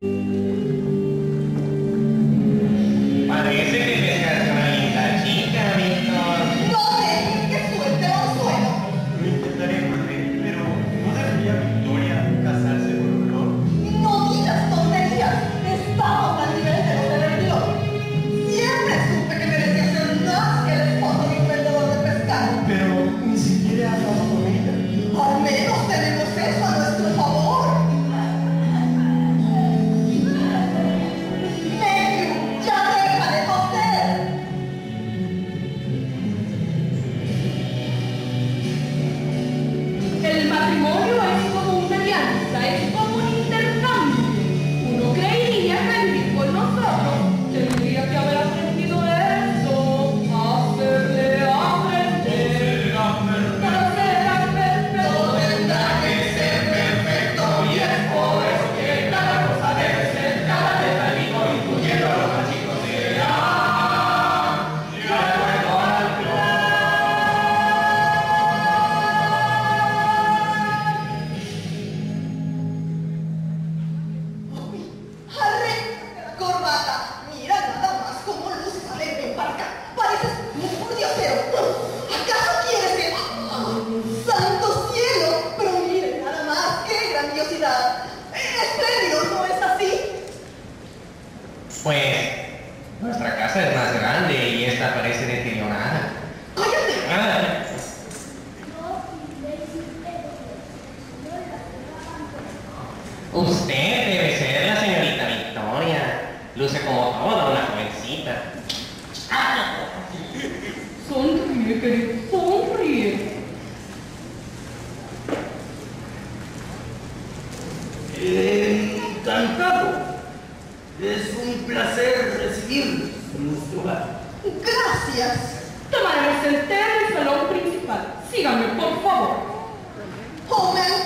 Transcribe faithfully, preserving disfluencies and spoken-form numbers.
Parece que pescaste una linda chica, Víctor. ¡No dejes que suelte anzuelo! Lo intentaré, madre, pero ¿no debería Victoria casarse con Flor? ¡No digas tonterías! ¡Estamos al nivel de los de Bertillón! Siempre supe que merecía ser más que el esposo de un vendedor de pescado. Pero ni siquiera he hablado con ella. Al menos tenemos eso a nuestro favor. Matthew, ya deja de toser. El matrimonio es como una alianza, es como un intercambio. Uno creería que vivir con nosotros tendría que haber aprendido eso, hacerle aprender. Para ser perfecto tendrá que ser perfecto y es por eso que cada cosa debe ser cada detallito, incluyendo a los machitos será de acuerdo al plan. Arréglate la corbata. Mira nada más cómo luces alegre en barca. Pareces un pordiosero. ¿Acaso quieres que...? ¡Ah! ¡Santo cielo! Pero miren nada más, qué grandiosidad. Espléndido, ¿no es así? Pues, nuestra casa es más grande y esta parece deteriorada. ¡Cállate! Ah, usted debe ser la señorita Victoria. Luce como toda una jovencita. Sonríe, querido, sonríe. Encantado. Es un placer recibirlos en nuestro hogar. Gracias. Tomaremos el té en el salón principal. Síganme, por favor. ¡Oh, me